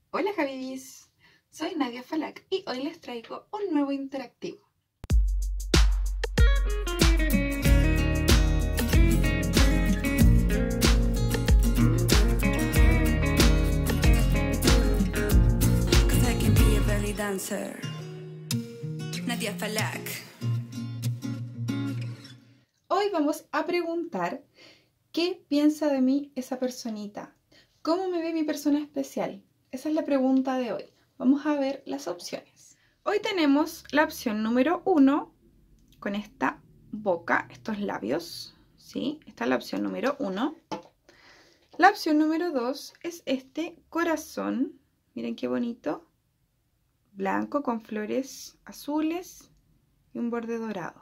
Hola Javis, soy Nadia Falak y hoy les traigo un nuevo interactivo. Dancer. Nadia Falak. Hoy vamos a preguntar ¿qué piensa de mí esa personita? ¿Cómo me ve mi persona especial? Esa es la pregunta de hoy. Vamos a ver las opciones. Hoy tenemos la opción número 1 con esta boca, estos labios, ¿sí? Esta es la opción número 1. La opción número 2 es este corazón, miren qué bonito, blanco con flores azules y un borde dorado.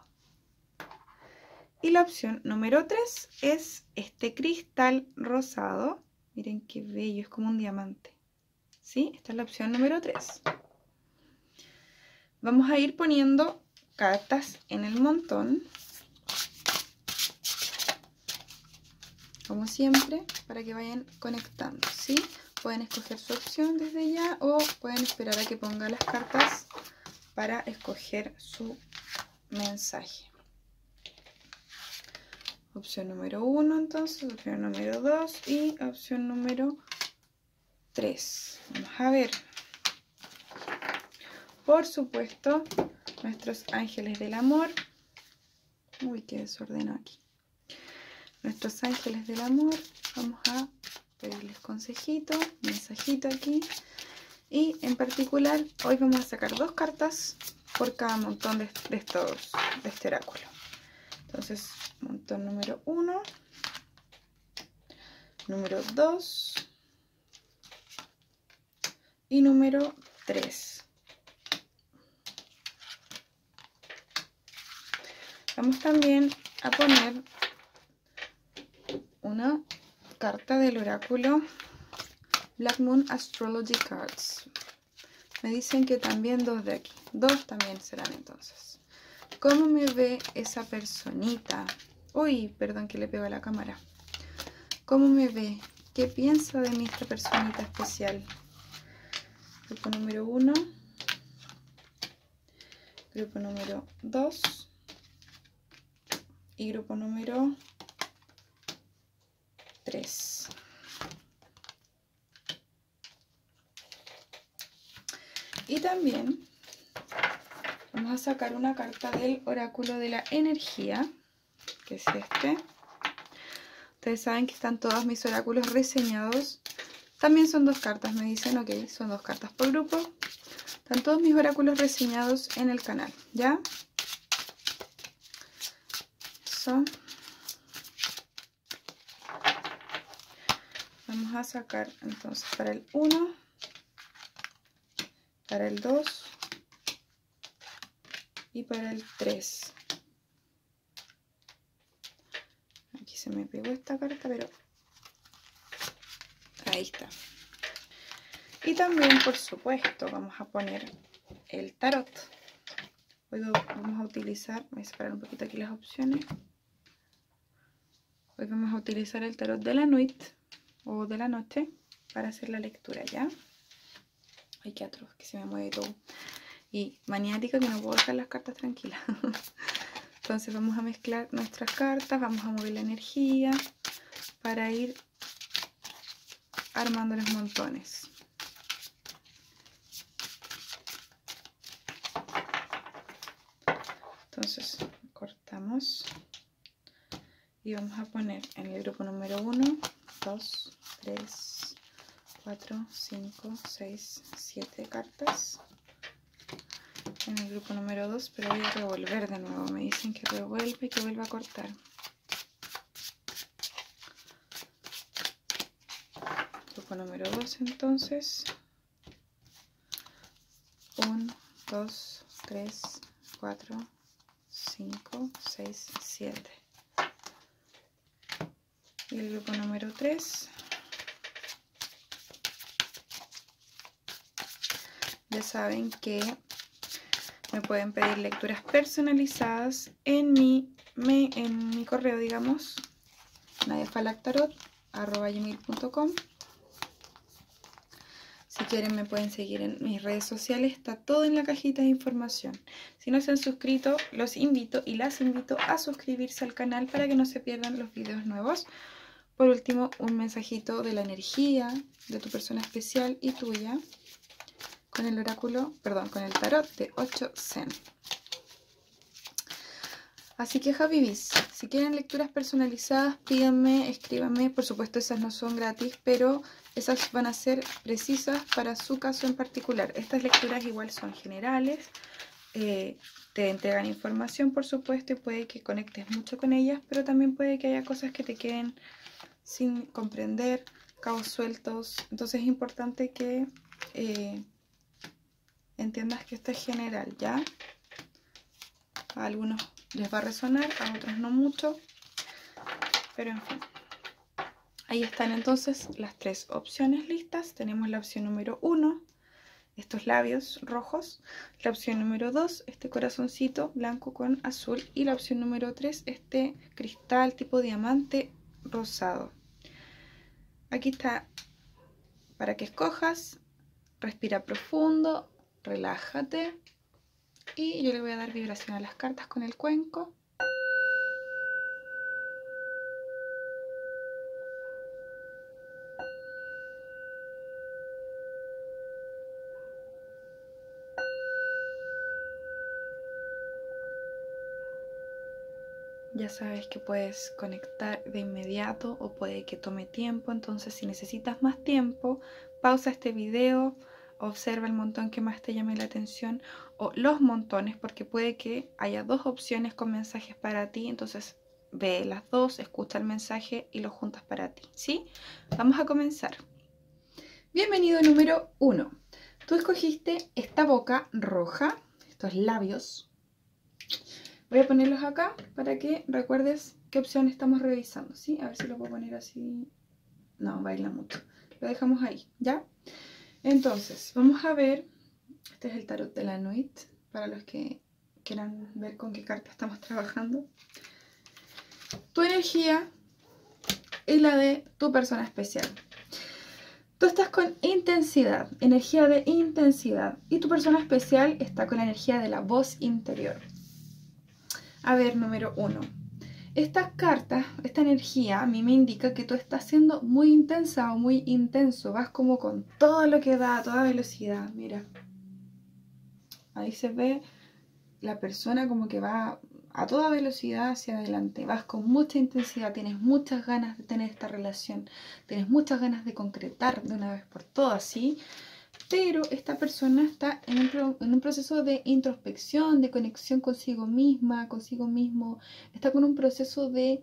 Y la opción número 3 es este cristal rosado. Miren qué bello, es como un diamante. ¿Sí? Esta es la opción número 3. Vamos a ir poniendo cartas en el montón. Como siempre, para que vayan conectando, ¿sí? Pueden escoger su opción desde ya o pueden esperar a que ponga las cartas para escoger su mensaje. Opción número 1, entonces, opción número 2 y opción número 3. Vamos a ver. Por supuesto, nuestros ángeles del amor. Uy, qué desorden aquí. Nuestros ángeles del amor. Vamos a pedirles consejito, mensajito aquí. Y en particular, hoy vamos a sacar 2 cartas por cada montón de este oráculo. Entonces, montón número 1, número 2 y número 3. Vamos también a poner una carta del oráculo Black Moon Astrology Cards. Me dicen que también 2 de aquí. 2 también serán entonces. ¿Cómo me ve esa personita? Uy, perdón que le pego a la cámara. ¿Cómo me ve? ¿Qué piensa de mí esta personita especial? Grupo número 1. Grupo número 2. Y grupo número 3. Y también vamos a sacar una carta del oráculo de la energía, que es este. Ustedes saben que están todos mis oráculos reseñados. También son 2 cartas, me dicen, ok, son 2 cartas por grupo. Están todos mis oráculos reseñados en el canal, ¿ya? Eso. Vamos a sacar entonces para el 1, para el 2 y para el 3. Aquí se me pegó esta carta, pero ahí está. Y también, por supuesto, vamos a poner el tarot. Hoy vamos a utilizar, voy a separar un poquito aquí las opciones. Hoy vamos a utilizar el tarot de la nuit o de la noche para hacer la lectura, ¿ya? Ay, qué atroz, que se me mueve todo. Y maniática que no puedo dejar las cartas tranquilas. Entonces vamos a mezclar nuestras cartas, vamos a mover la energía para ir armando los montones. Entonces cortamos y vamos a poner en el grupo número 1, 2, 3, 4, 5, 6, 7 cartas. En el grupo número 2, pero voy a revolver de nuevo. Me dicen que revuelve y que vuelva a cortar. Grupo número 2 entonces. 1, 2, 3, 4, 5, 6, 7. Y el grupo número 3. Ya saben que me pueden pedir lecturas personalizadas en mi correo, digamos, nadiafalaktarot@gmail.com. Si quieren me pueden seguir en mis redes sociales, está todo en la cajita de información. Si no se han suscrito, los invito y las invito a suscribirse al canal para que no se pierdan los videos nuevos. Por último, un mensajito de la energía de tu persona especial y tuya con el oráculo, perdón, con el tarot de 8 Zen. Así que Habibis, si quieren lecturas personalizadas, pídanme, escríbanme. Por supuesto, esas no son gratis, pero esas van a ser precisas para su caso en particular. Estas lecturas igual son generales, te entregan información, por supuesto, y puede que conectes mucho con ellas, pero también puede que haya cosas que te queden sin comprender, cabos sueltos. Entonces es importante que entiendas que esto es general, ¿ya? A algunos les va a resonar, a otros no mucho, pero en fin. Ahí están entonces las tres opciones listas. Tenemos la opción número 1, estos labios rojos. La opción número 2, este corazoncito blanco con azul. Y la opción número 3, este cristal tipo diamante rosado. Aquí está para que escojas. Respira profundo, relájate. Y yo le voy a dar vibración a las cartas con el cuenco. Ya sabes que puedes conectar de inmediato o puede que tome tiempo. Entonces, si necesitas más tiempo, pausa este video, observa el montón que más te llame la atención o los montones, porque puede que haya dos opciones con mensajes para ti. Entonces, ve las dos, escucha el mensaje y lo juntas para ti, ¿sí? Vamos a comenzar. Bienvenido número 1. Tú escogiste esta boca roja, estos labios. Voy a ponerlos acá para que recuerdes qué opción estamos revisando, ¿sí? A ver si lo puedo poner así. No, baila mucho. Lo dejamos ahí, ¿ya? Entonces, vamos a ver. Este es el tarot de la Nuit, para los que quieran ver con qué carta estamos trabajando. Tu energía y la de tu persona especial. Tú estás con intensidad, energía de intensidad. Y tu persona especial está con la energía de la voz interior. A ver, número 1. Esta carta, esta energía a mí me indica que tú estás siendo muy intensa o muy intenso. Vas como con todo lo que da, a toda velocidad. Mira. Ahí se ve la persona como que va a toda velocidad hacia adelante. Vas con mucha intensidad, tienes muchas ganas de tener esta relación. Tienes muchas ganas de concretar de una vez por todas, ¿sí? Pero esta persona está en un proceso de introspección, de conexión consigo misma, consigo mismo. Está con un proceso de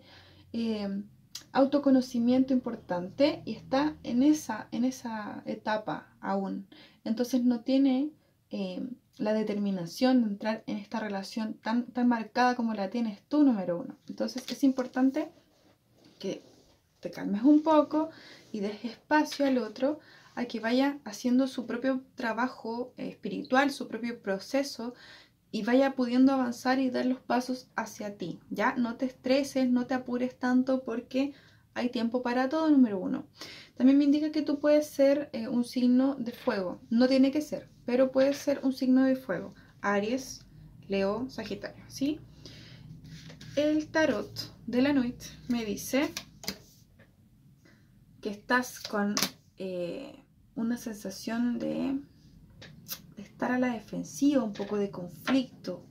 autoconocimiento importante y está en esa etapa aún. Entonces no tiene la determinación de entrar en esta relación tan marcada como la tienes tú, número 1. Entonces es importante que te calmes un poco y dejes espacio al otro a que vaya haciendo su propio trabajo espiritual, su propio proceso y vaya pudiendo avanzar y dar los pasos hacia ti. Ya no te estreses, no te apures tanto porque hay tiempo para todo, número 1. También me indica que tú puedes ser un signo de fuego. No tiene que ser, pero puedes ser un signo de fuego. Aries, Leo, Sagitario, ¿sí? El tarot de la Nuit me dice que estás con una sensación de estar a la defensiva, un poco de conflicto.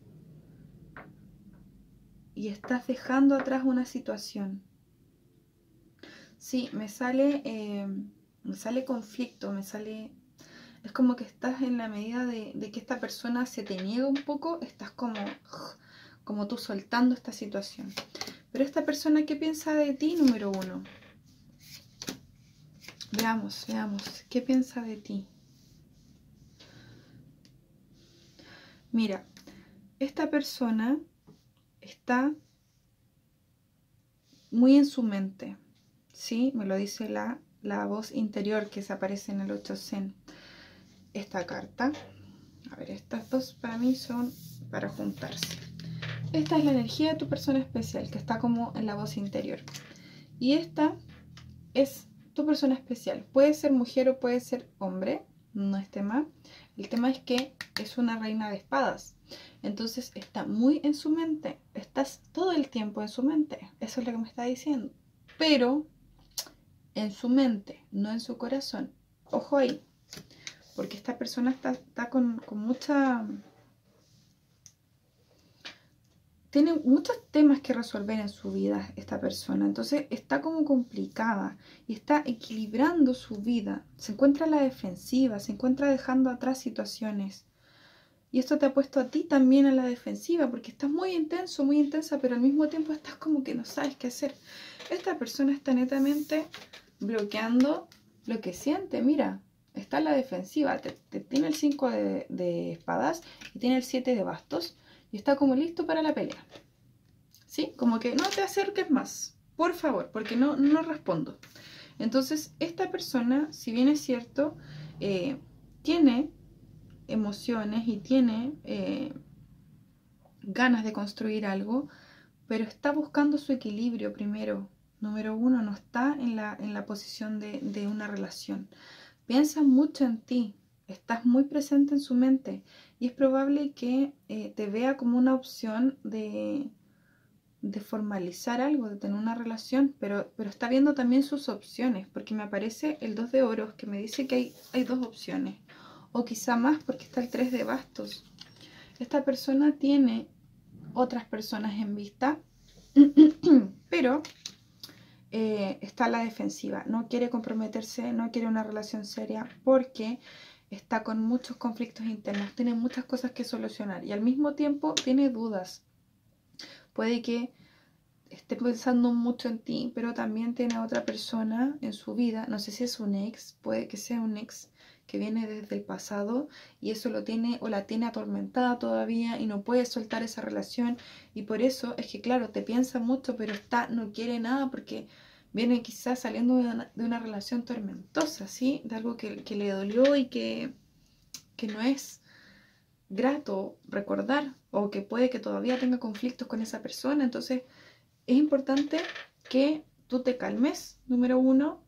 Y estás dejando atrás una situación. Sí, me sale conflicto, me sale... Es como que estás en la medida de que esta persona se te niega un poco, estás como tú soltando esta situación. Pero esta persona, ¿qué piensa de ti, número 1? Veamos, ¿qué piensa de ti? Mira, esta persona está muy en su mente, ¿sí? Me lo dice la voz interior que se aparece en el 8 Zen. Esta carta, a ver, estas dos para mí son para juntarse. Esta es la energía de tu persona especial, que está como en la voz interior. Y esta es tu persona especial. Puede ser mujer o puede ser hombre. no es tema. El tema es que es una reina de espadas. Entonces está muy en su mente. Estás todo el tiempo en su mente. Eso es lo que me está diciendo. Pero en su mente, no en su corazón. Ojo ahí. Porque esta persona está con mucha... Tiene muchos temas que resolver en su vida esta persona. Entonces está como complicada y está equilibrando su vida. Se encuentra a la defensiva, se encuentra dejando atrás situaciones. Y esto te ha puesto a ti también a la defensiva porque estás muy intenso, muy intensa, pero al mismo tiempo estás como que no sabes qué hacer. Esta persona está netamente bloqueando lo que siente. Mira, está a la defensiva. Tiene el 5 de espadas y tiene el 7 de bastos. Y está como listo para la pelea. ¿Sí? Como que no te acerques más, por favor, porque no respondo. Entonces, esta persona, si bien es cierto, tiene emociones y tiene ganas de construir algo, pero está buscando su equilibrio primero. Número uno, no está en la posición de una relación. Piensa mucho en ti. Estás muy presente en su mente y es probable que te vea como una opción de formalizar algo, de tener una relación, pero está viendo también sus opciones, porque me aparece el 2 de oros que me dice que hay dos opciones, o quizá más porque está el 3 de bastos. Esta persona tiene otras personas en vista, pero está a la defensiva, no quiere comprometerse, no quiere una relación seria porque está con muchos conflictos internos, tiene muchas cosas que solucionar y al mismo tiempo tiene dudas. Puede que esté pensando mucho en ti, pero también tiene a otra persona en su vida, no sé si es un ex, puede que sea un ex que viene desde el pasado y eso lo tiene o la tiene atormentada todavía y no puede soltar esa relación y por eso es que claro, te piensa mucho pero no quiere nada porque viene quizás saliendo de una relación tormentosa, ¿sí? De algo que le dolió y que no es grato recordar o que puede que todavía tenga conflictos con esa persona, entonces es importante que tú te calmes, número uno,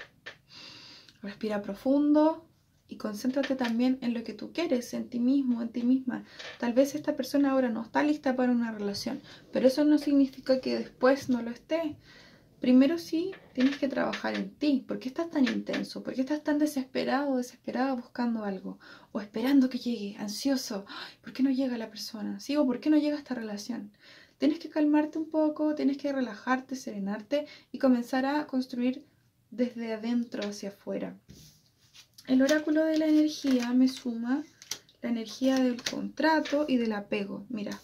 respira profundo y concéntrate también en lo que tú quieres, en ti mismo, en ti misma. Tal vez esta persona ahora no está lista para una relación, pero eso no significa que después no lo esté. Primero sí, tienes que trabajar en ti. ¿Por qué estás tan intenso? ¿Por qué estás tan desesperado, desesperada buscando algo? O esperando que llegue, ansioso. Ay, ¿por qué no llega la persona? ¿Sí? ¿O por qué no llega esta relación? Tienes que calmarte un poco, tienes que relajarte, serenarte y comenzar a construir desde adentro hacia afuera. El oráculo de la energía me suma la energía del contrato y del apego. Mira.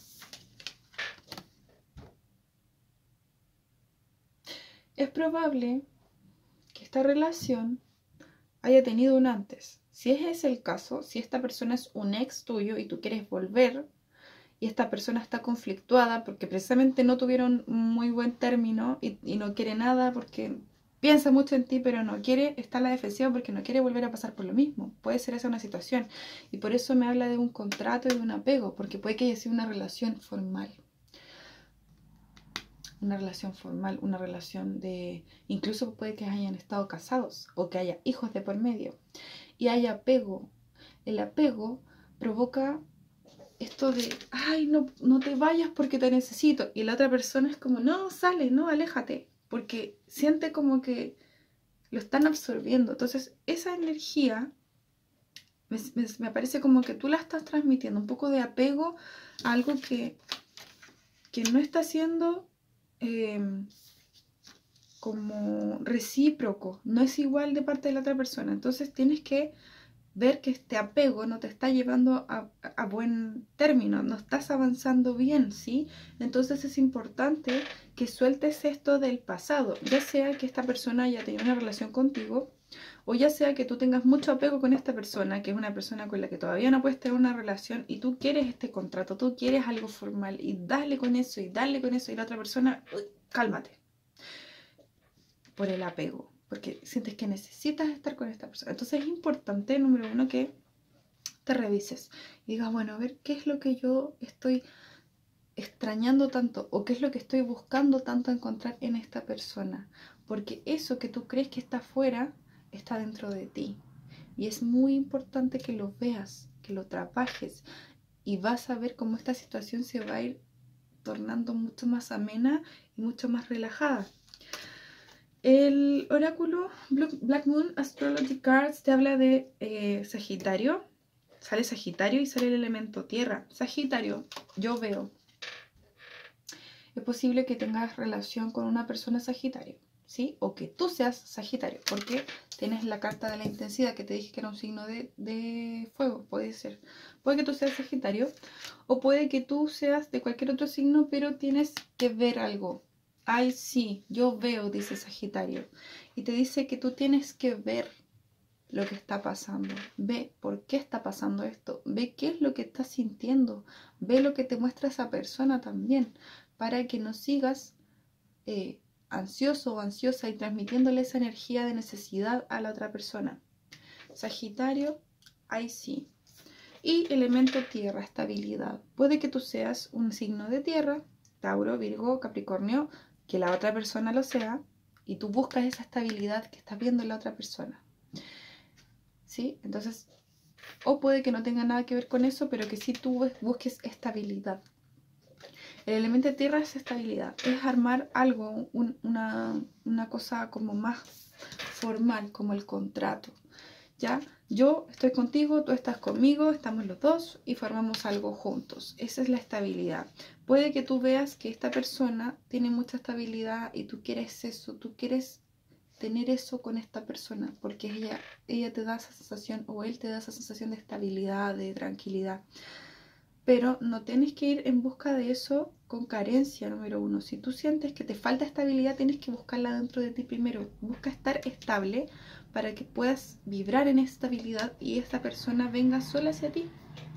Es probable que esta relación haya tenido un antes. Si ese es el caso, si esta persona es un ex tuyo y tú quieres volver y esta persona está conflictuada porque precisamente no tuvieron muy buen término y no quiere nada porque piensa mucho en ti pero no quiere, está a la defensiva porque no quiere volver a pasar por lo mismo. Puede ser esa una situación y por eso me habla de un contrato y de un apego, porque puede que haya sido una relación formal. Una relación formal, una relación de... Incluso puede que hayan estado casados o que haya hijos de por medio. Y hay apego. El apego provoca esto de, ay, no te vayas porque te necesito. Y la otra persona es como, no, sale, no, aléjate. Porque siente como que lo están absorbiendo. Entonces, esa energía me parece como que tú la estás transmitiendo. Un poco de apego a algo que no está siendo como recíproco, no es igual de parte de la otra persona. Entonces tienes que ver que este apego no te está llevando a buen término, no estás avanzando bien, ¿sí? Entonces es importante que sueltes esto del pasado, ya sea que esta persona haya tenido una relación contigo o ya sea que tú tengas mucho apego con esta persona, que es una persona con la que todavía no puedes tener una relación y tú quieres este contrato, tú quieres algo formal y dale con eso y dale con eso y la otra persona, cálmate por el apego, porque sientes que necesitas estar con esta persona. Entonces es importante, número uno, que te revises y digas, bueno, a ver, ¿qué es lo que yo estoy extrañando tanto o qué es lo que estoy buscando tanto encontrar en esta persona? Porque eso que tú crees que está afuera está dentro de ti. Y es muy importante que lo veas, que lo trabajes, y vas a ver cómo esta situación se va a ir tornando mucho más amena y mucho más relajada. El oráculo Black Moon Astrology Cards te habla de Sagitario. Sale Sagitario y sale el elemento tierra. Sagitario, yo veo. Es posible que tengas relación con una persona Sagitario, ¿sí? O que tú seas Sagitario, porque tienes la carta de la intensidad que te dije que era un signo de fuego, puede ser. Puede que tú seas Sagitario, o puede que tú seas de cualquier otro signo, pero tienes que ver algo. Ay, sí, yo veo, dice Sagitario. Y te dice que tú tienes que ver lo que está pasando. Ve por qué está pasando esto. Ve qué es lo que estás sintiendo. Ve lo que te muestra esa persona también. Para que no sigas ansioso o ansiosa y transmitiéndole esa energía de necesidad a la otra persona. Sagitario, ahí sí. Y elemento tierra, estabilidad. Puede que tú seas un signo de tierra, Tauro, Virgo, Capricornio, que la otra persona lo sea, y tú buscas esa estabilidad que estás viendo en la otra persona. ¿Sí? Entonces, o puede que no tenga nada que ver con eso, pero que sí tú busques estabilidad. El elemento de tierra es estabilidad, es armar algo, una cosa como más formal, como el contrato. ¿Ya? Yo estoy contigo, tú estás conmigo, estamos los dos y formamos algo juntos. Esa es la estabilidad. Puede que tú veas que esta persona tiene mucha estabilidad y tú quieres eso, tú quieres tener eso con esta persona, porque ella te da esa sensación o él te da esa sensación de estabilidad, de tranquilidad. Pero no tienes que ir en busca de eso con carencia, número uno. Si tú sientes que te falta estabilidad, tienes que buscarla dentro de ti primero. Busca estar estable para que puedas vibrar en estabilidad y esta persona venga sola hacia ti.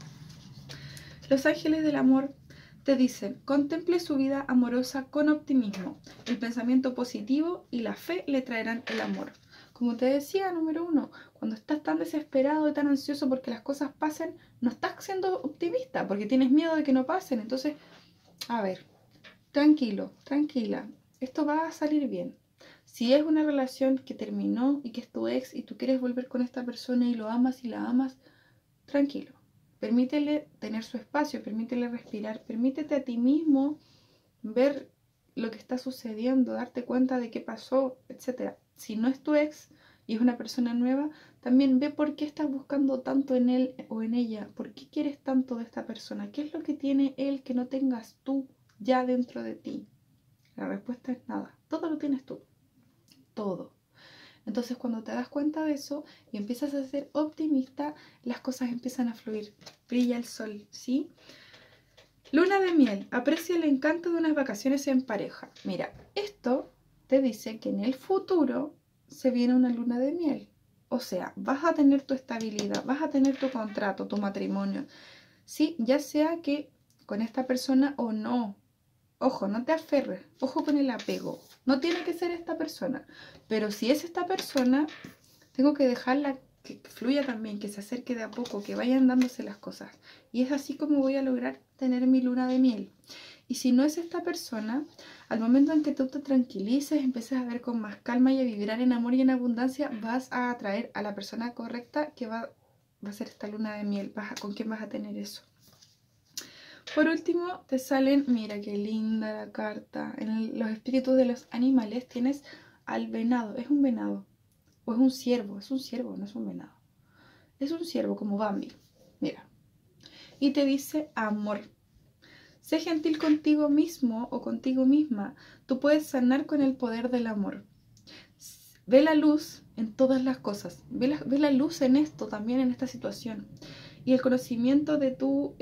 Los ángeles del amor te dicen, contemple su vida amorosa con optimismo. El pensamiento positivo y la fe le traerán el amor. Como te decía, número uno, cuando estás tan desesperado y tan ansioso porque las cosas pasen, no estás siendo optimista porque tienes miedo de que no pasen. Entonces, a ver, tranquilo, tranquila, esto va a salir bien. Si es una relación que terminó y que es tu ex y tú quieres volver con esta persona y lo amas y la amas, tranquilo. Permítele tener su espacio, permítele respirar, permítete a ti mismo ver lo que está sucediendo, darte cuenta de qué pasó, etc. Si no es tu ex y es una persona nueva, también ve por qué estás buscando tanto en él o en ella, por qué quieres tanto de esta persona, qué es lo que tiene él que no tengas tú ya dentro de ti. La respuesta es nada, todo lo tienes tú, todo. Entonces cuando te das cuenta de eso y empiezas a ser optimista, las cosas empiezan a fluir, brilla el sol, ¿sí? Luna de miel, aprecia el encanto de unas vacaciones en pareja. Mira, esto te dice que en el futuro se viene una luna de miel. O sea, vas a tener tu estabilidad, vas a tener tu contrato, tu matrimonio. Sí, ya sea que con esta persona o no. Ojo, no te aferres, ojo con el apego. No tiene que ser esta persona. Pero si es esta persona, tengo que dejarla que fluya también, que se acerque de a poco, que vayan dándose las cosas. Y es así como voy a lograr tener mi luna de miel. Y si no es esta persona, al momento en que tú te tranquilices, empieces a ver con más calma y a vibrar en amor y en abundancia, vas a atraer a la persona correcta que va a ser esta luna de miel. ¿Con quién vas a tener eso? Por último, te salen, mira qué linda la carta. En los espíritus de los animales tienes al venado. Es un venado. O es un ciervo, no es un venado. Es un ciervo como Bambi. Mira. Y te dice amor. Sé gentil contigo mismo o contigo misma. Tú puedes sanar con el poder del amor. Ve la luz en todas las cosas. Ve la luz en esto también, en esta situación. Y el conocimiento de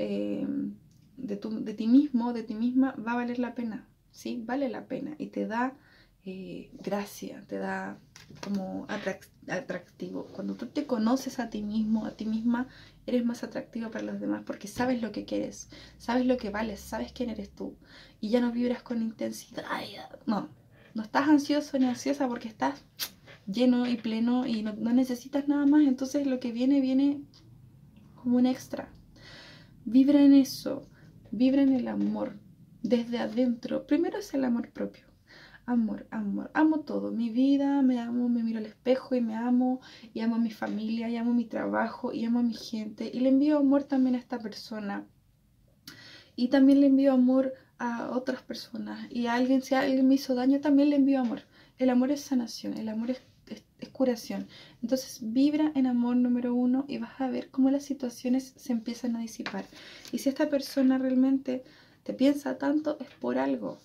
ti mismo, de ti misma, va a valer la pena. ¿Sí? Vale la pena. Y te da gracia, te da como atractivo. Cuando tú te conoces a ti mismo, a ti misma, eres más atractivo para los demás porque sabes lo que quieres, sabes lo que vales, sabes quién eres tú y ya no vibras con intensidad. No estás ansioso ni ansiosa porque estás lleno y pleno y no necesitas nada más. Entonces lo que viene como un extra. Vibra en eso, vibra en el amor desde adentro. Primero es el amor propio. amor, amor, amo todo, mi vida, me amo, me miro al espejo y me amo, y amo a mi familia, y amo mi trabajo, y amo a mi gente, y le envío amor también a esta persona, y también le envío amor a otras personas, y a alguien, si alguien me hizo daño, también le envío amor. El amor es sanación, el amor es curación. Entonces vibra en amor número 1 y vas a ver cómo las situaciones se empiezan a disipar. Y si esta persona realmente te piensa tanto, es por algo,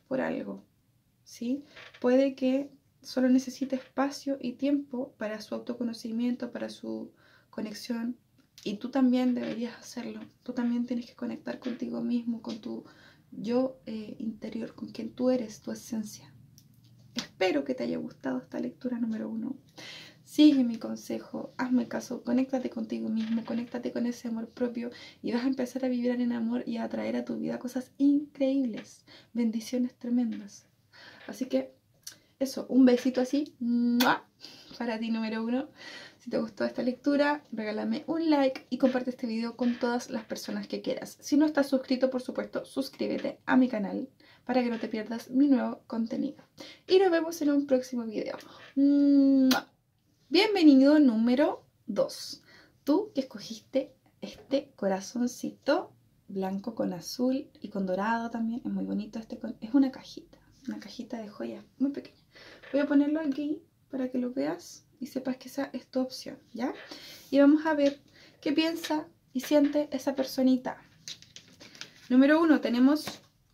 ¿sí? Puede que solo necesite espacio y tiempo para su autoconocimiento, para su conexión. Y tú también deberías hacerlo. Tú también tienes que conectar contigo mismo, con tu yo interior, con quien tú eres, tu esencia. Espero que te haya gustado esta lectura número 1. Sigue mi consejo, hazme caso, conéctate contigo mismo, conéctate con ese amor propio y vas a empezar a vibrar en amor y a atraer a tu vida cosas increíbles, bendiciones tremendas. Así que eso, un besito así, ¡mua!, para ti número 1. Si te gustó esta lectura, regálame un like y comparte este video con todas las personas que quieras. Si no estás suscrito, por supuesto, suscríbete a mi canal para que no te pierdas mi nuevo contenido. Y nos vemos en un próximo video. ¡Mua! Bienvenido número 2. Tú que escogiste este corazoncito blanco con azul y con dorado también. Es muy bonito es una cajita de joyas muy pequeña. Voy a ponerlo aquí para que lo veas y sepas que esa es tu opción, ¿ya? Y vamos a ver qué piensa y siente esa personita. Número 1 tenemos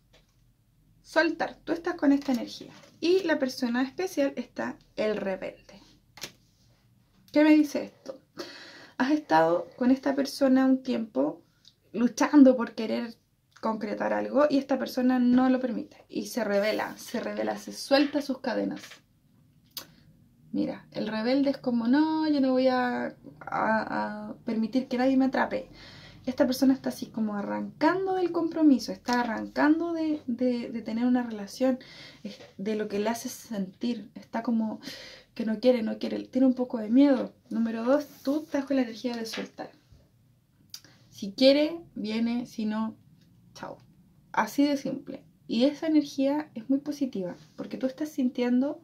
soltar. Tú estás con esta energía. Y la persona especial está el rebelde. ¿Qué me dice esto? Has estado con esta persona un tiempo luchando por querer concretar algo y esta persona no lo permite y se revela, se suelta sus cadenas. Mira, el rebelde es como, no, yo no voy a permitir que nadie me atrape. Esta persona está así como arrancando del compromiso, está arrancando de tener una relación, de lo que le hace sentir, está como que no quiere, tiene un poco de miedo. Número 2, tú estás con la energía de soltar. Si quiere, viene, si no, chao. Así de simple. Y esa energía es muy positiva, porque tú estás sintiendo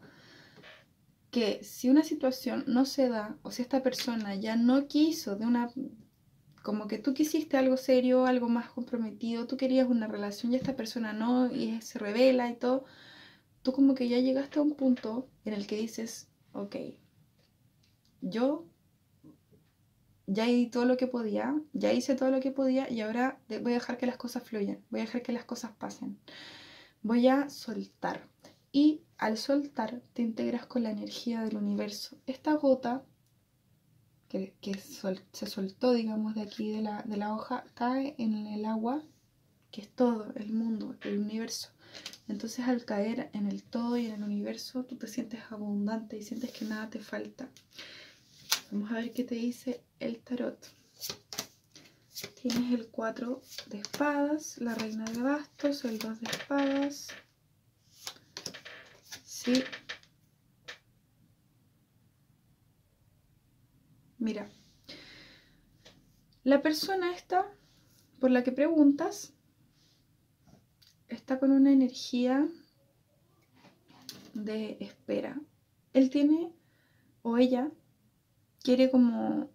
que si una situación no se da, o si esta persona ya no quiso como que tú quisiste algo serio, algo más comprometido, tú querías una relación y esta persona no, y se revela y todo, tú como que ya llegaste a un punto en el que dices, ok, yo ya hice todo lo que podía, y ahora voy a dejar que las cosas fluyan, voy a dejar que las cosas pasen, voy a soltar. Y al soltar te integras con la energía del universo. Esta gota que se soltó, digamos, de aquí de la hoja, cae en el agua, que es todo, el mundo, el universo. Entonces al caer en el todo y en el universo, tú te sientes abundante y sientes que nada te falta. Vamos a ver qué te dice el tarot. Tienes el 4 de espadas, la reina de bastos, el 2 de espadas. Sí. Mira, la persona esta por la que preguntas está con una energía de espera. Él tiene, o ella, quiere como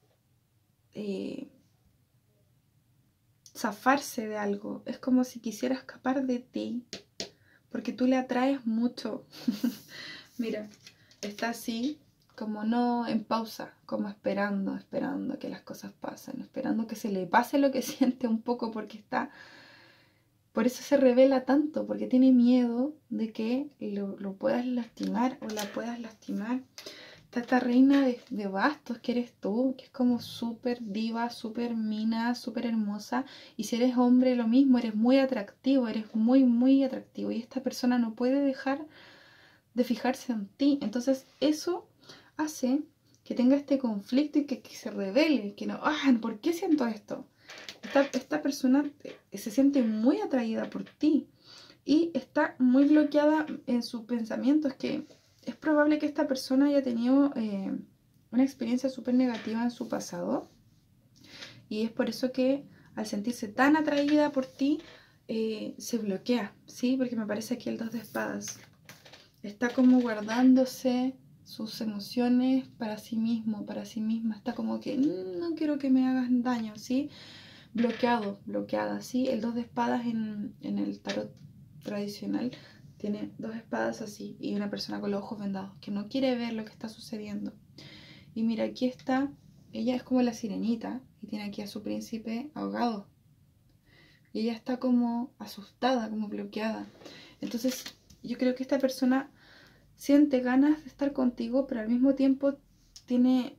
zafarse de algo. Es como si quisiera escapar de ti, porque tú le atraes mucho. Mira, está así, como no en pausa, como esperando que las cosas pasen, esperando que se le pase lo que siente un poco, porque está... Por eso se revela tanto, porque tiene miedo de que lo puedas lastimar o la puedas lastimar. Está esta reina de bastos que eres tú, que es como súper diva, súper mina, súper hermosa. Y si eres hombre, lo mismo, eres muy atractivo, eres muy, muy atractivo. Y esta persona no puede dejar de fijarse en ti. Entonces eso hace que tenga este conflicto y que se revele, que no, ¿por qué siento esto? Esta persona se siente muy atraída por ti y está muy bloqueada en sus pensamientos, que es probable que esta persona haya tenido una experiencia súper negativa en su pasado y es por eso que al sentirse tan atraída por ti se bloquea, ¿sí? Porque me parece aquí el 2 de espadas. está como guardándose sus emociones para sí mismo, para sí misma. Está como que no quiero que me hagas daño, ¿sí? Bloqueado, bloqueada, ¿sí? El 2 de espadas en el tarot tradicional tiene 2 espadas así y una persona con los ojos vendados que no quiere ver lo que está sucediendo. Y mira, aquí está, ella es como la sirenita y tiene aquí a su príncipe ahogado. Y ella está como asustada, como bloqueada. Entonces yo creo que esta persona siente ganas de estar contigo, pero al mismo tiempo tiene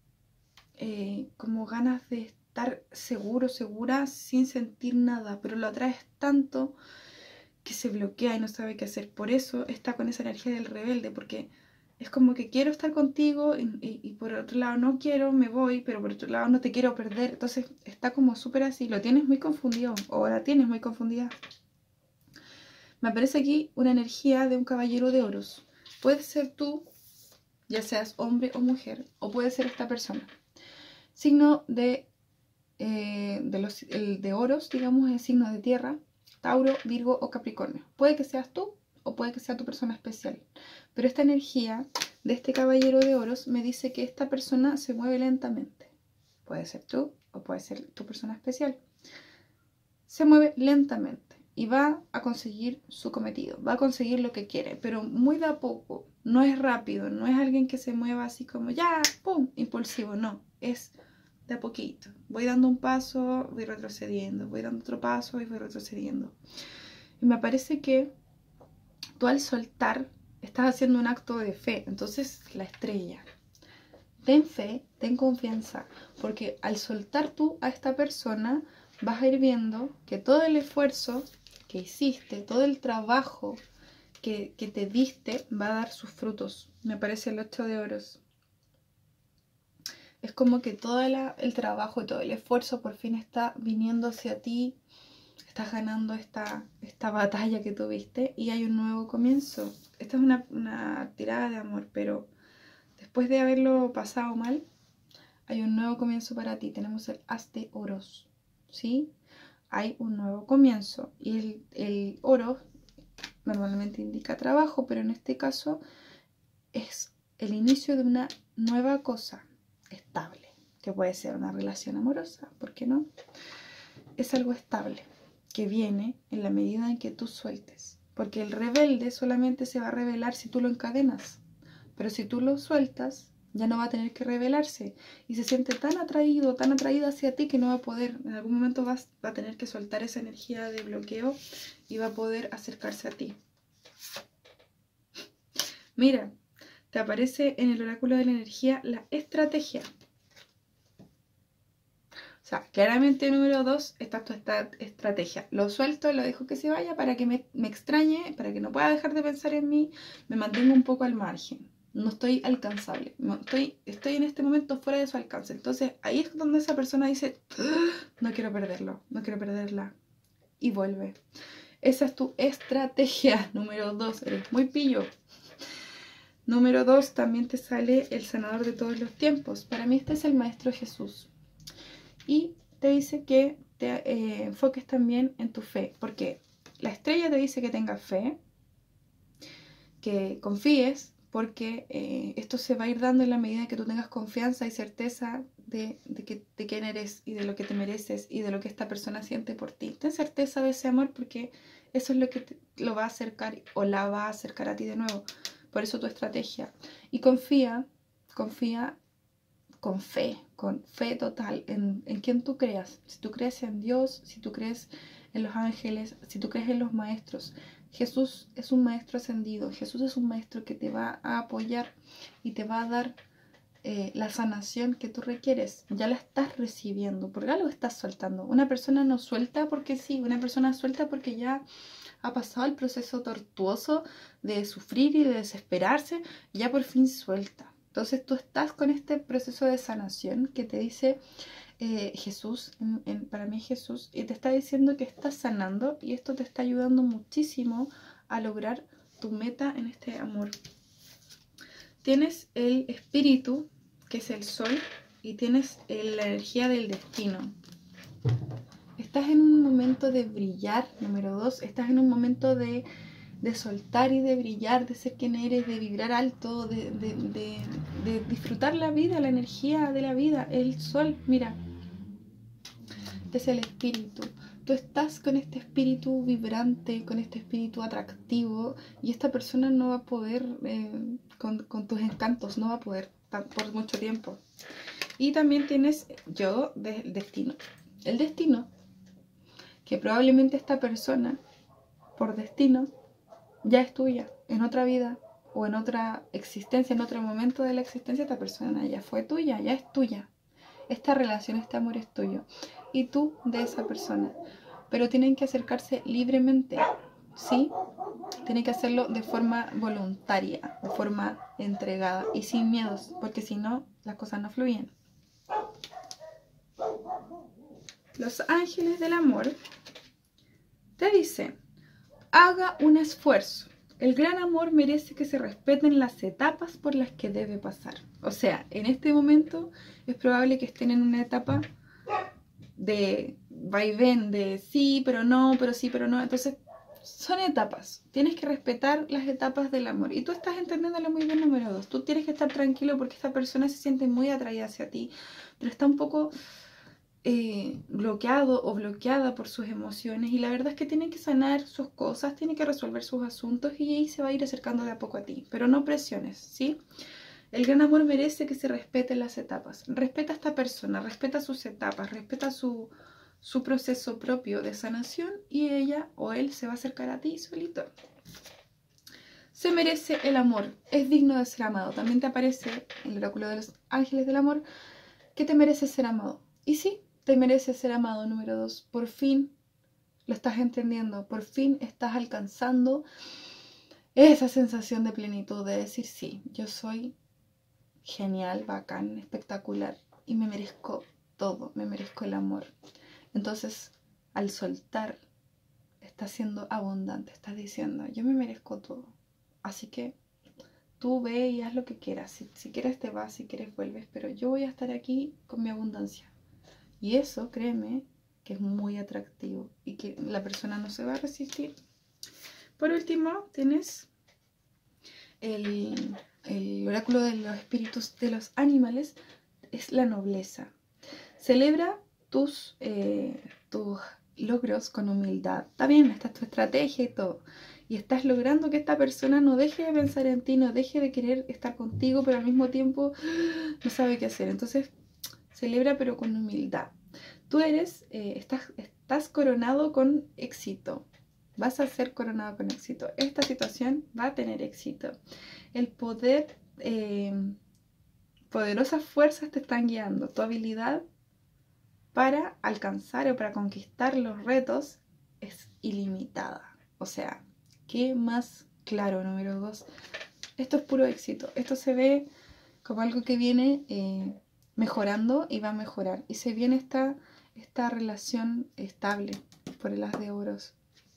como ganas de estar seguro, segura, sin sentir nada, pero lo atraes tanto que se bloquea y no sabe qué hacer. Por eso está con esa energía del rebelde, porque es como que quiero estar contigo y por otro lado no quiero, me voy, pero por otro lado no te quiero perder. Entonces está como súper así, lo tienes muy confundido o la tienes muy confundida. Me aparece aquí una energía de un caballero de oros. Puede ser tú, ya seas hombre o mujer, o puede ser esta persona. Signo el de oros, digamos, es signo de tierra, Tauro, Virgo o Capricornio. Puede que seas tú o puede que sea tu persona especial. Pero esta energía de este caballero de oros me dice que esta persona se mueve lentamente. Puede ser tú o puede ser tu persona especial. Se mueve lentamente y va a conseguir su cometido, va a conseguir lo que quiere, pero muy de a poco. No es rápido, no es alguien que se mueva así como ya, pum, impulsivo, no. Es de a poquito. Voy dando un paso, voy retrocediendo, voy dando otro paso y voy retrocediendo. Y me parece que tú al soltar estás haciendo un acto de fe. Entonces la estrella. Ten fe, ten confianza, porque al soltar tú a esta persona vas a ir viendo que todo el esfuerzo que hiciste, todo el trabajo que te diste va a dar sus frutos. Me parece el 8 de oros. Es como que todo el trabajo y todo el esfuerzo por fin está viniendo hacia ti. Estás ganando esta batalla que tuviste y hay un nuevo comienzo. Esta es una tirada de amor, pero después de haberlo pasado mal, hay un nuevo comienzo para ti. Tenemos el As de Oros, ¿sí? Hay un nuevo comienzo y el oro normalmente indica trabajo, pero en este caso es el inicio de una nueva cosa estable, que puede ser una relación amorosa, ¿por qué no? Es algo estable que viene en la medida en que tú sueltes, porque el rebelde solamente se va a revelar si tú lo encadenas, pero si tú lo sueltas ya no va a tener que revelarse y se siente tan atraído, tan atraída hacia ti que no va a poder, en algún momento va a tener que soltar esa energía de bloqueo y va a poder acercarse a ti. Mira, te aparece en el oráculo de la energía la estrategia. O sea, claramente número 2 está tu estrategia. Lo suelto, lo dejo que se vaya para que me extrañe, para que no pueda dejar de pensar en mí, me mantengo un poco al margen. No estoy alcanzable. Estoy en este momento fuera de su alcance. Entonces ahí es donde esa persona dice, no quiero perderlo, no quiero perderla. Y vuelve. Esa es tu estrategia número 2. Eres muy pillo. Número 2 también te sale el sanador de todos los tiempos. Para mí este es el Maestro Jesús. Y te dice que te enfoques también en tu fe, porque la estrella te dice que tengas fe, que confíes, porque esto se va a ir dando en la medida que tú tengas confianza y certeza de quién eres y de lo que te mereces y de lo que esta persona siente por ti. Ten certeza de ese amor porque eso es lo que lo va a acercar o la va a acercar a ti de nuevo. Por eso tu estrategia. Y confía con fe total en quien tú creas. Si tú crees en Dios, si tú crees en los ángeles, si tú crees en los maestros. Jesús es un maestro ascendido. Jesús es un maestro que te va a apoyar y te va a dar la sanación que tú requieres. Ya la estás recibiendo, porque algo estás soltando. Una persona no suelta porque sí, una persona suelta porque ya ha pasado el proceso tortuoso de sufrir y de desesperarse, y ya por fin suelta. Entonces tú estás con este proceso de sanación que te dice Jesús, para mí Jesús, y te está diciendo que estás sanando y esto te está ayudando muchísimo a lograr tu meta en este amor. Tienes el espíritu, que es el sol, y tienes la energía del destino. Estás en un momento de brillar, número 2, estás en un momento de de soltar y de brillar, de ser quien eres, de vibrar alto, de disfrutar la vida, la energía de la vida, el sol, mira, es el espíritu. Tú estás con este espíritu vibrante, con este espíritu atractivo, y esta persona no va a poder, con tus encantos, no va a poder por mucho tiempo. Y también tienes el destino. El destino, que probablemente esta persona, por destino, ya es tuya, en otra vida o en otra existencia, en otro momento de la existencia, esta persona ya fue tuya, ya es tuya. Esta relación, este amor es tuyo. Y tú de esa persona. Pero tienen que acercarse libremente, ¿sí? Tienen que hacerlo de forma voluntaria, de forma entregada y sin miedos, porque si no, las cosas no fluyen. Los ángeles del amor te dicen: haga un esfuerzo. El gran amor merece que se respeten las etapas por las que debe pasar. O sea, en este momento es probable que estén en una etapa de vaivén, de sí, pero no, pero sí, pero no. Entonces, son etapas. Tienes que respetar las etapas del amor. Y tú estás entendiéndolo muy bien, número 2. Tú tienes que estar tranquilo porque esta persona se siente muy atraída hacia ti, pero está un poco bloqueado o bloqueada por sus emociones, y la verdad es que tiene que sanar sus cosas, tiene que resolver sus asuntos, y ahí se va a ir acercando de a poco a ti, pero no presiones, ¿sí? El gran amor merece que se respeten las etapas. Respeta a esta persona, respeta sus etapas, respeta su proceso propio de sanación, y ella o él se va a acercar a ti solito. Se merece el amor, es digno de ser amado. También te aparece el oráculo de los ángeles del amor, que te merece ser amado. Y sí, te mereces ser amado, número 2. Por fin lo estás entendiendo. Por fin estás alcanzando esa sensación de plenitud, de decir: sí, yo soy genial, bacán, espectacular, y me merezco todo, me merezco el amor. Entonces, al soltar, estás siendo abundante, estás diciendo: yo me merezco todo. Así que tú ve y haz lo que quieras. Si quieres te vas, si quieres vuelves, pero yo voy a estar aquí con mi abundancia. Y eso, créeme, que es muy atractivo y que la persona no se va a resistir. Por último, tienes el oráculo de los espíritus de los animales, es la nobleza. Celebra tus logros con humildad. Está bien, esta es tu estrategia y todo. Y estás logrando que esta persona no deje de pensar en ti, no deje de querer estar contigo, pero al mismo tiempo no sabe qué hacer. Entonces, celebra pero con humildad. Tú estás coronado con éxito. Vas a ser coronado con éxito. Esta situación va a tener éxito. El poder, poderosas fuerzas te están guiando. Tu habilidad para alcanzar o para conquistar los retos es ilimitada. O sea, ¿qué más claro, número 2? Esto es puro éxito. Esto se ve como algo que viene mejorando y va a mejorar. Y se viene esta relación estable por el as de oros.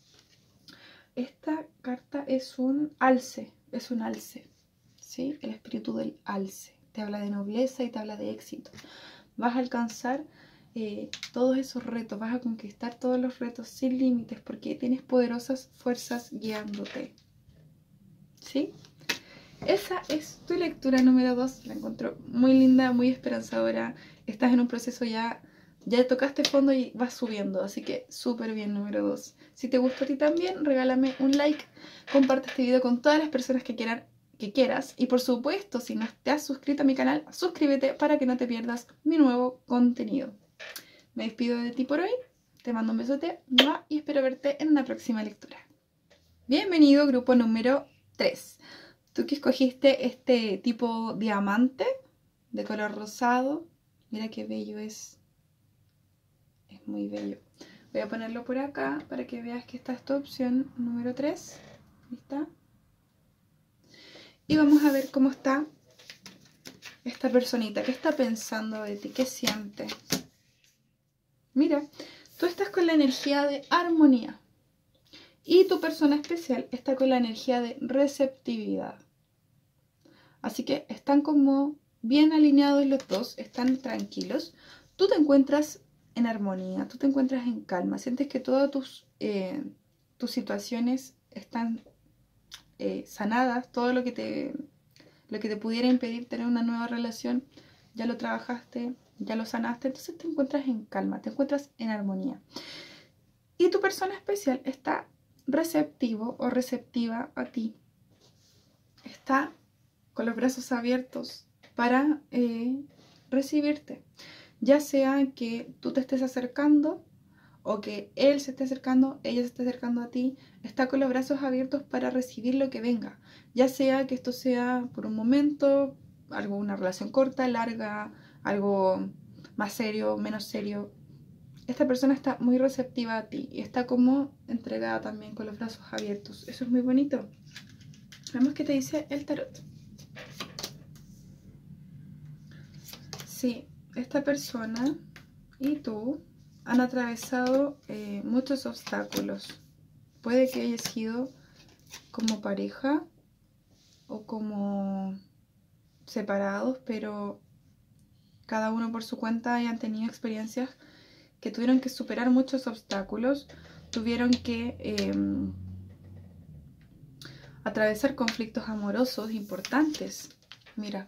Esta carta es un alce, ¿sí? El espíritu del alce. Te habla de nobleza y te habla de éxito. Vas a alcanzar todos esos retos, vas a conquistar todos los retos sin límites porque tienes poderosas fuerzas guiándote, ¿sí? Esa es tu lectura número 2. La encuentro muy linda, muy esperanzadora. Estás en un proceso ya tocaste fondo y vas subiendo, así que súper bien, número 2. Si te gustó a ti también, regálame un like, comparte este video con todas las personas que quieras, y por supuesto, si no te has suscrito a mi canal, suscríbete para que no te pierdas mi nuevo contenido. Me despido de ti por hoy, te mando un besote y espero verte en una próxima lectura. Bienvenido, grupo número 3. Tú que escogiste este tipo diamante de color rosado, mira qué bello es. Es muy bello. Voy a ponerlo por acá para que veas que esta es tu opción número 3. Ahí está. Y vamos a ver cómo está esta personita. ¿Qué está pensando de ti? ¿Qué siente? Mira, tú estás con la energía de armonía. Y tu persona especial está con la energía de receptividad. Así que están como bien alineados los dos, están tranquilos. Tú te encuentras en armonía, tú te encuentras en calma, sientes que todas tus situaciones están sanadas, todo lo que te pudiera impedir tener una nueva relación, ya lo trabajaste, ya lo sanaste, entonces te encuentras en calma, te encuentras en armonía. Y tu persona especial está receptivo o receptiva a ti. Está con los brazos abiertos para recibirte. Ya sea que tú te estés acercando o que él se esté acercando, ella se esté acercando a ti, está con los brazos abiertos para recibir lo que venga. Ya sea que esto sea por un momento, algo, una relación corta, larga, algo más serio, menos serio. Esta persona está muy receptiva a ti y está como entregada también con los brazos abiertos. Eso es muy bonito. Veamos qué te dice el tarot. Sí, esta persona y tú han atravesado muchos obstáculos. Puede que haya sido como pareja o como separados, pero cada uno por su cuenta hayan tenido experiencias que tuvieron que superar muchos obstáculos, tuvieron que atravesar conflictos amorosos importantes. Mira.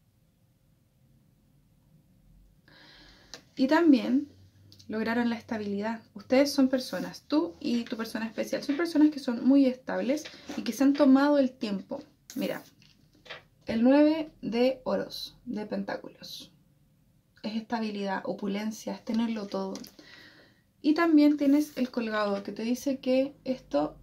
Y también lograron la estabilidad. Ustedes son personas, tú y tu persona especial, son personas que son muy estables y que se han tomado el tiempo. Mira, el 9 de oros, de pentáculos. Es estabilidad, opulencia, es tenerlo todo. Y también tienes el colgado que te dice que esta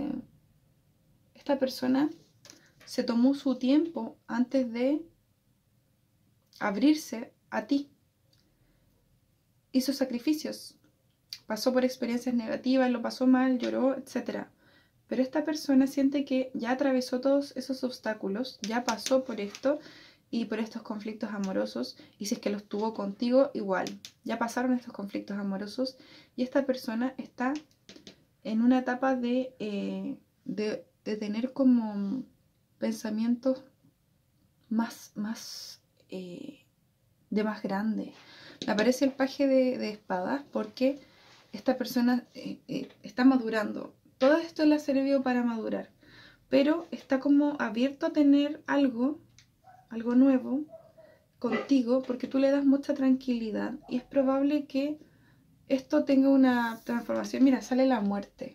persona se tomó su tiempo antes de abrirse a ti. Hizo sacrificios, pasó por experiencias negativas, lo pasó mal, lloró, etc. Pero esta persona siente que ya atravesó todos esos obstáculos, ya pasó por esto y por estos conflictos amorosos, y si es que los tuvo contigo, igual, ya pasaron estos conflictos amorosos, y esta persona está en una etapa de tener como pensamientos más grande. Me aparece el paje de espadas porque esta persona está madurando. Todo esto le ha servido para madurar, pero está como abierto a tener algo nuevo contigo porque tú le das mucha tranquilidad y es probable que esto tenga una transformación. Mira, sale la muerte.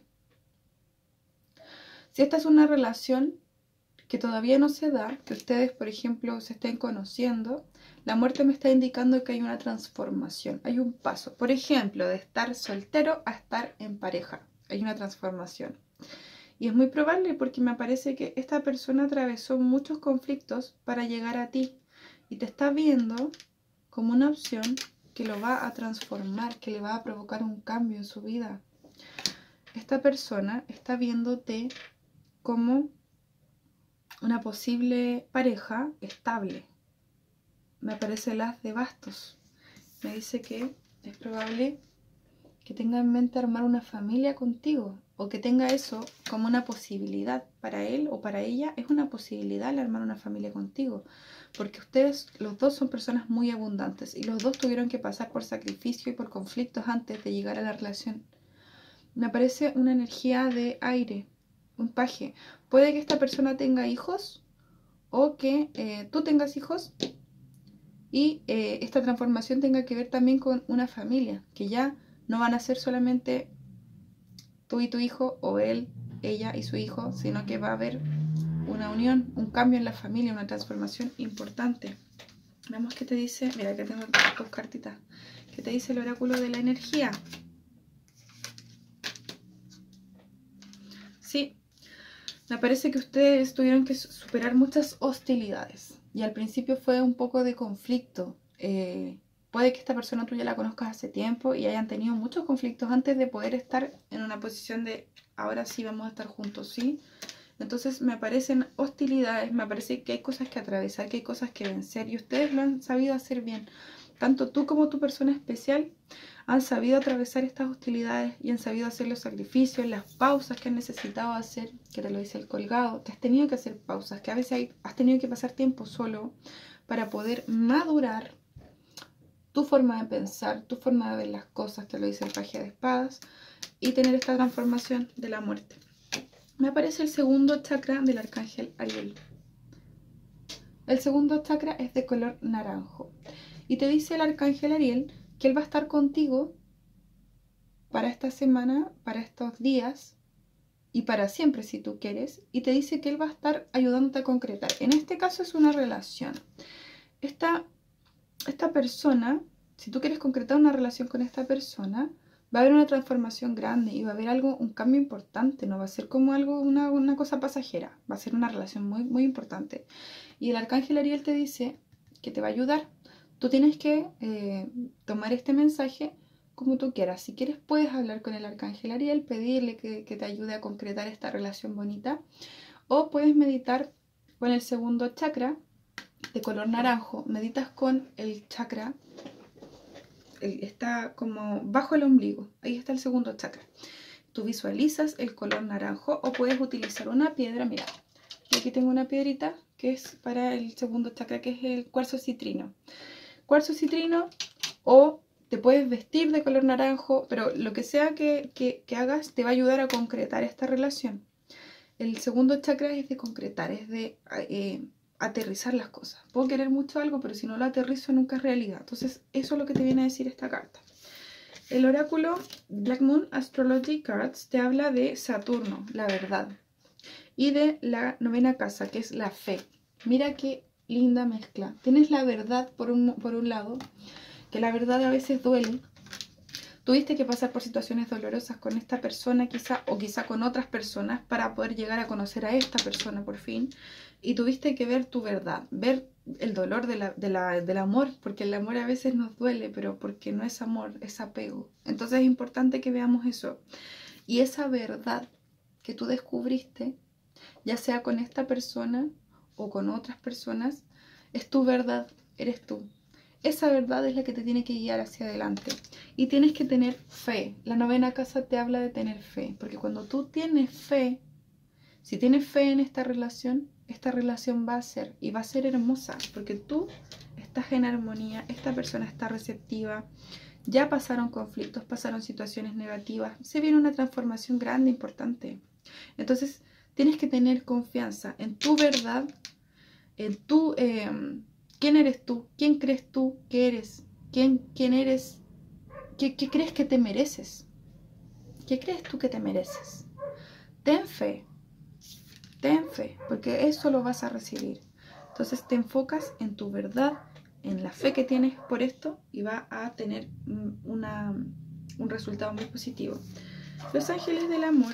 Si esta es una relación que todavía no se da, que ustedes, por ejemplo, se estén conociendo, la muerte me está indicando que hay una transformación, hay un paso. Por ejemplo, de estar soltero a estar en pareja, hay una transformación. Y es muy probable porque me parece que esta persona atravesó muchos conflictos para llegar a ti y te está viendo como una opción que lo va a transformar, que le va a provocar un cambio en su vida. Esta persona está viéndote como una posible pareja estable. Me aparece el as de bastos. Me dice que es probable que tenga en mente armar una familia contigo o que tenga eso como una posibilidad para él o para ella. Es una posibilidad el armar una familia contigo porque ustedes, los dos, son personas muy abundantes y los dos tuvieron que pasar por sacrificio y por conflictos antes de llegar a la relación. Me aparece una energía de aire, un paje. Puede que esta persona tenga hijos o que tú tengas hijos y esta transformación tenga que ver también con una familia, que ya no van a ser solamente tú y tu hijo o él, ella y su hijo, sino que va a haber una unión, un cambio en la familia, una transformación importante. Veamos qué te dice, mira, acá tengo dos cartitas, qué te dice el oráculo de la energía. Sí, me parece que ustedes tuvieron que superar muchas hostilidades y al principio fue un poco de conflicto. Puede que esta persona tú ya la conozcas hace tiempo y hayan tenido muchos conflictos antes de poder estar en una posición de ahora sí vamos a estar juntos, ¿sí? Entonces me aparecen hostilidades, me parece que hay cosas que atravesar, que hay cosas que vencer y ustedes lo han sabido hacer bien. Tanto tú como tu persona especial han sabido atravesar estas hostilidades y han sabido hacer los sacrificios, las pausas que han necesitado hacer, que te lo dice el colgado. Te has tenido que hacer pausas, que a veces has tenido que pasar tiempo solo para poder madurar tu forma de pensar, tu forma de ver las cosas, te lo dice el paje de espadas, y tener esta transformación de la muerte. me aparece el segundo chakra del arcángel Ariel. El segundo chakra es de color naranjo. Y te dice el arcángel Ariel que él va a estar contigo para esta semana, para estos días y para siempre si tú quieres. Y te dice que él va a estar ayudándote a concretar. En este caso es una relación. Esta persona, si tú quieres concretar una relación con esta persona, va a haber una transformación grande y va a haber un cambio importante. No va a ser como una cosa pasajera. Va a ser una relación muy, muy importante. Y el arcángel Ariel te dice que te va a ayudar. Tú tienes que tomar este mensaje como tú quieras. Si quieres puedes hablar con el arcángel Ariel, pedirle que te ayude a concretar esta relación bonita. O puedes meditar con el segundo chakra de color naranjo. Meditas con el chakra, está como bajo el ombligo. Ahí está el segundo chakra. Tú visualizas el color naranjo o puedes utilizar una piedra. Mira, yo aquí tengo una piedrita que es para el segundo chakra, que es el cuarzo citrino. Cuarzo citrino, o te puedes vestir de color naranjo, pero lo que sea que hagas te va a ayudar a concretar esta relación. El segundo chakra es de concretar, es de aterrizar las cosas. Puedo querer mucho algo, pero si no lo aterrizo nunca es realidad. Entonces eso es lo que te viene a decir esta carta. El oráculo Black Moon Astrology Cards te habla de Saturno, la verdad, y de la novena casa, que es la fe. Mira qué linda mezcla. Tienes la verdad por un lado, que la verdad a veces duele. Tuviste que pasar por situaciones dolorosas con esta persona quizá, o quizá con otras personas, para poder llegar a conocer a esta persona por fin. Y tuviste que ver tu verdad, ver el dolor del amor, porque el amor a veces nos duele, pero porque no es amor, es apego. Entonces es importante que veamos eso. Y esa verdad que tú descubriste, ya sea con esta persona o con otras personas, es tu verdad, eres tú. Esa verdad es la que te tiene que guiar hacia adelante. Y tienes que tener fe. La novena casa te habla de tener fe. Porque cuando tú tienes fe, si tienes fe en esta relación va a ser, y va a ser hermosa. Porque tú estás en armonía, esta persona está receptiva. Ya pasaron conflictos, pasaron situaciones negativas. Se viene una transformación grande, importante. Entonces, tienes que tener confianza en tu verdad, en tu... ¿quién eres tú? ¿Quién crees tú que eres? ¿Quién eres? ¿Qué crees que te mereces? ¿Qué crees tú que te mereces? Ten fe, porque eso lo vas a recibir. Entonces te enfocas en tu verdad, en la fe que tienes por esto, y va a tener un resultado muy positivo. Los ángeles del amor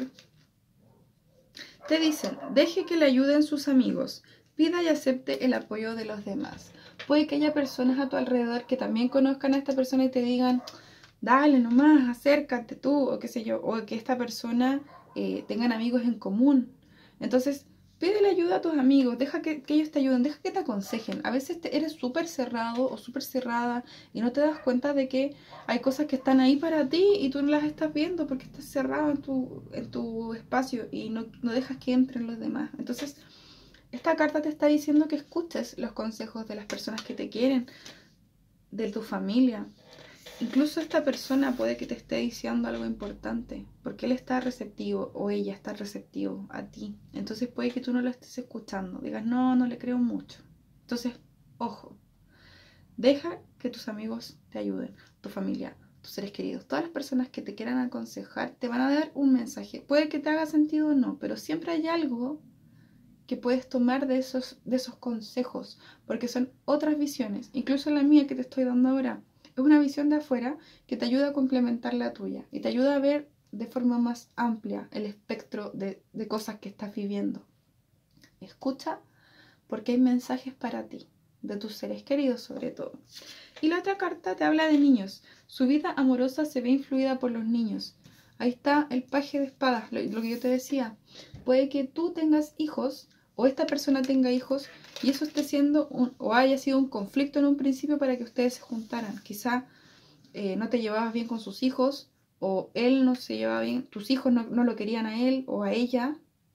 te dicen, deje que le ayuden sus amigos, pida y acepte el apoyo de los demás. Puede que haya personas a tu alrededor que también conozcan a esta persona y te digan, dale nomás, acércate tú, o qué sé yo, o que esta persona tengan amigos en común. Entonces, pídele ayuda a tus amigos, deja que ellos te ayuden, deja que te aconsejen. A veces eres súper cerrado o súper cerrada y no te das cuenta de que hay cosas que están ahí para ti y tú no las estás viendo porque estás cerrado en tu espacio y no dejas que entren los demás. Entonces, esta carta te está diciendo que escuches los consejos de las personas que te quieren, de tu familia. Incluso esta persona puede que te esté diciendo algo importante, porque él está receptivo o ella está receptivo a ti. Entonces puede que tú no lo estés escuchando, digas, no le creo mucho. Entonces, ojo, deja que tus amigos te ayuden, tu familia, tus seres queridos, todas las personas que te quieran aconsejar, te van a dar un mensaje. Puede que te haga sentido o no, pero siempre hay algo que puedes tomar de esos consejos, porque son otras visiones, incluso la mía que te estoy dando ahora. Es una visión de afuera que te ayuda a complementar la tuya y te ayuda a ver de forma más amplia el espectro de cosas que estás viviendo. Escucha, porque hay mensajes para ti, de tus seres queridos sobre todo. Y la otra carta te habla de niños. Su vida amorosa se ve influida por los niños. Ahí está el paje de espadas, lo que yo te decía. Puede que tú tengas hijos o esta persona tenga hijos y eso esté siendo o haya sido un conflicto en un principio para que ustedes se juntaran. Quizá no te llevabas bien con sus hijos o él no se llevaba bien, tus hijos no lo querían a él o a ella.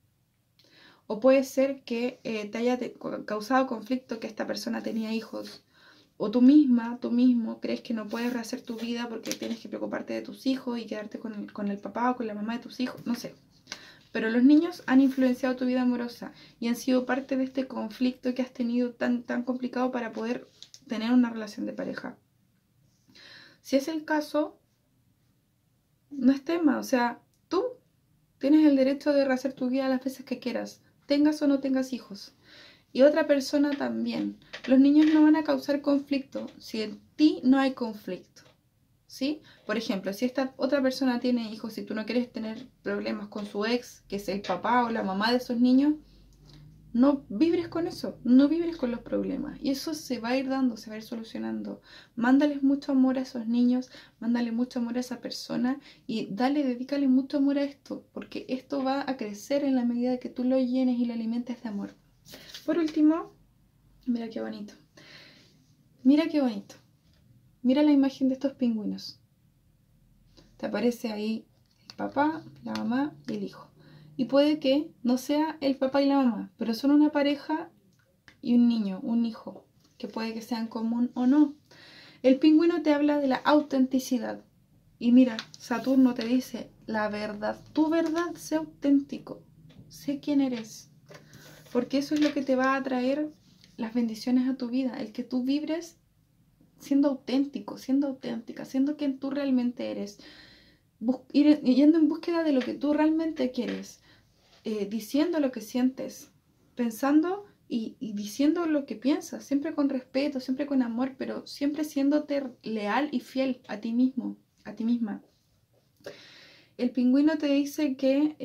O puede ser que te haya causado conflicto que esta persona tenía hijos. O tú mismo crees que no puedes rehacer tu vida porque tienes que preocuparte de tus hijos y quedarte con el papá o con la mamá de tus hijos. No sé. Pero los niños han influenciado tu vida amorosa y han sido parte de este conflicto que has tenido tan complicado para poder tener una relación de pareja. Si es el caso, no es tema, o sea, tú tienes el derecho de rehacer tu vida las veces que quieras, tengas o no tengas hijos. Y otra persona también. Los niños no van a causar conflicto si en ti no hay conflicto, ¿sí? Por ejemplo, si esta otra persona tiene hijos y tú no quieres tener problemas con su ex, que es el papá o la mamá de esos niños, no vibres con eso, no vibres con los problemas. Y eso se va a ir dando, se va a ir solucionando. Mándales mucho amor a esos niños, mándale mucho amor a esa persona y dedícale mucho amor a esto, porque esto va a crecer en la medida que tú lo llenes y lo alimentes de amor. Por último, mira qué bonito. Mira qué bonito. Mira la imagen de estos pingüinos. Te aparece ahí el papá, la mamá y el hijo. Y puede que no sea el papá y la mamá, pero son una pareja y un niño, un hijo, que puede que sean común o no. El pingüino te habla de la autenticidad. Y mira, Saturno te dice la verdad. Tu verdad, sé auténtico. Sé quién eres. Porque eso es lo que te va a traer las bendiciones a tu vida. El que tú vibres siendo auténtico, siendo auténtica, siendo quien tú realmente eres. Yendo en búsqueda de lo que tú realmente quieres. Diciendo lo que sientes. Pensando y diciendo lo que piensas. Siempre con respeto, siempre con amor, pero siempre siéndote leal y fiel a ti mismo, a ti misma. El pingüino te dice que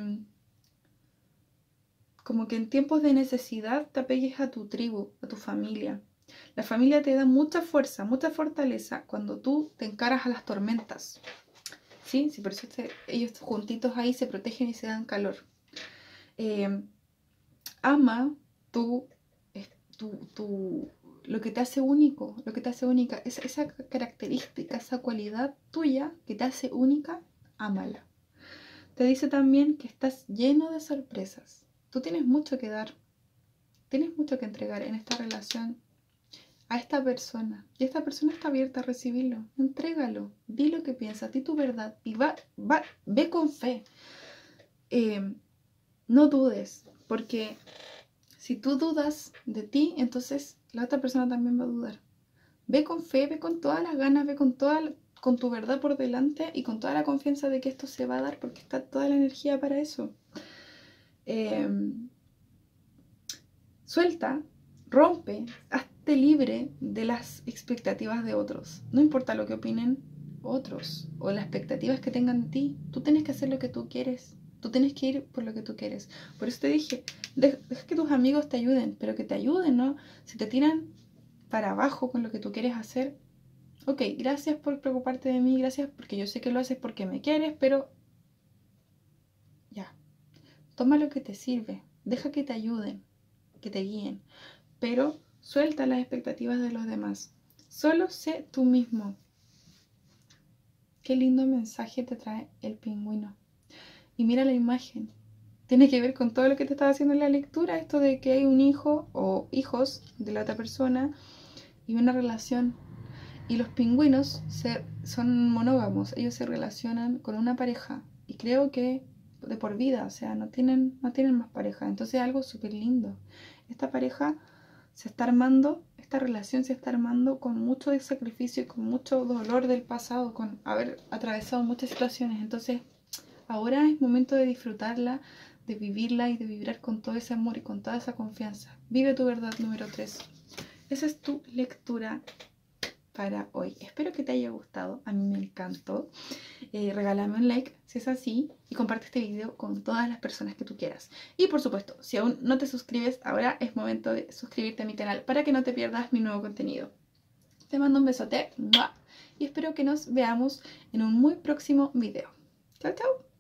como que en tiempos de necesidad te apegues a tu tribu, a tu familia. La familia te da mucha fuerza, mucha fortaleza cuando tú te encaras a las tormentas. ¿Sí? Por eso ellos juntitos ahí se protegen y se dan calor. Ama lo que te hace único, lo que te hace única. Esa característica, esa cualidad tuya que te hace única, ámala. Te dice también que estás lleno de sorpresas. Tú tienes mucho que dar, tienes mucho que entregar en esta relación a esta persona. Y esta persona está abierta a recibirlo. Entrégalo, di lo que piensas, di tu verdad y ve con fe. No dudes, porque si tú dudas de ti, entonces la otra persona también va a dudar. Ve con fe, ve con todas las ganas, ve con tu verdad por delante y con toda la confianza de que esto se va a dar porque está toda la energía para eso. Suelta, rompe, hazte libre de las expectativas de otros. No importa lo que opinen otros o las expectativas que tengan de ti. Tú tienes que hacer lo que tú quieres. Tú tienes que ir por lo que tú quieres. Por eso te dije, deja que tus amigos te ayuden, pero que te ayuden, ¿no? Si te tiran para abajo con lo que tú quieres hacer, ok, gracias por preocuparte de mí, gracias porque yo sé que lo haces porque me quieres, pero ya, toma lo que te sirve, deja que te ayuden, que te guíen, pero suelta las expectativas de los demás. Solo sé tú mismo. Qué lindo mensaje te trae el pingüino. Y mira la imagen. Tiene que ver con todo lo que te estaba haciendo en la lectura, esto de que hay un hijo o hijos de la otra persona y una relación. Y los pingüinos son monógamos, ellos se relacionan con una pareja y creo que de por vida, o sea, no tienen más pareja. Entonces es algo súper lindo. Esta pareja se está armando, esta relación se está armando con mucho sacrificio y con mucho dolor del pasado, con haber atravesado muchas situaciones. Entonces ahora es momento de disfrutarla, de vivirla y de vibrar con todo ese amor y con toda esa confianza. Vive tu verdad número 3. Esa es tu lectura para hoy. Espero que te haya gustado. A mí me encantó. Regálame un like si es así y comparte este video con todas las personas que tú quieras. Y por supuesto, si aún no te suscribes, ahora es momento de suscribirte a mi canal para que no te pierdas mi nuevo contenido. Te mando un besote y espero que nos veamos en un muy próximo video. Chao, chao.